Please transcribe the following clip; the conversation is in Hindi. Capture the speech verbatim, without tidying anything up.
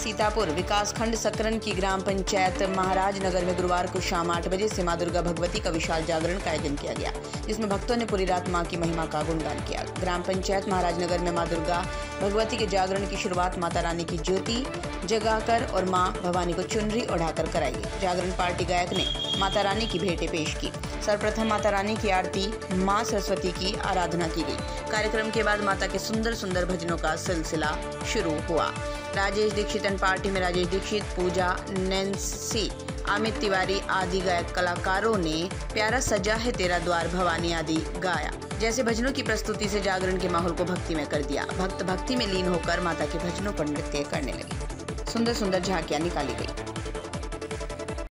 सीतापुर विकासखंड सकरन की ग्राम पंचायत महाराजनगर में गुरुवार को शाम आठ बजे से मां दुर्गा भगवती का विशाल जागरण का आयोजन किया गया, जिसमें भक्तों ने पूरी रात मां की महिमा का गुणगान किया। ग्राम पंचायत महाराजनगर में मां दुर्गा भगवती के जागरण की शुरुआत माता रानी की ज्योति जगाकर और मां भवानी को चुनरी ओढ़ाकर कराई। जागरण पार्टी गायक ने माता रानी की भेंटें पेश की। सर्वप्रथम माता रानी की आरती, मां सरस्वती की आराधना की गई। कार्यक्रम के बाद माता के सुंदर सुंदर भजनों का सिलसिला शुरू हुआ। राजेश दीक्षित एंड पार्टी में राजेश दीक्षित, पूजा, नैन्सी, अमित तिवारी आदि गायक कलाकारों ने प्यारा सजा है तेरा द्वार भवानी आदि गाया। जैसे भजनों की प्रस्तुति से जागरण के माहौल को भक्ति में कर दिया। भक्त भक्ति में लीन होकर माता के भजनों पर नृत्य करने लगे। सुंदर सुंदर झांकियां निकाली गई।